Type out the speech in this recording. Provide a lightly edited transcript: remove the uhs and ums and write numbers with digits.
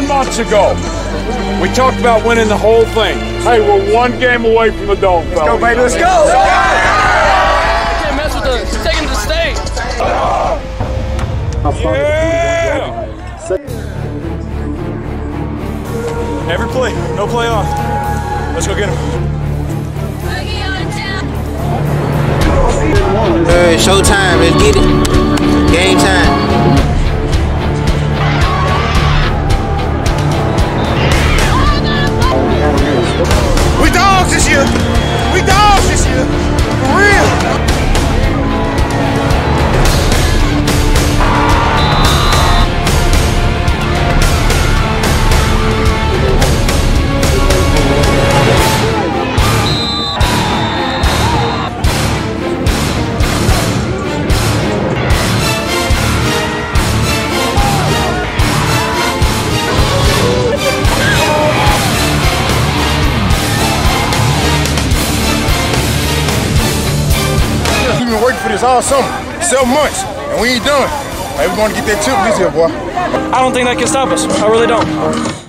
months ago, we talked about winning the whole thing. Hey, we're one game away from the dome, fellas. Let's go, baby, let's go! Can't mess with us. Take him to the stage. Yeah! Every play, no play off. Let's go get him. Showtime, let's get it. Game time. We dogs this year. We dogs this year. For real. We've been working for this all summer, 7 months, and we ain't done. Hey, we're going to get that chip this year, boy. I don't think that can stop us. I really don't.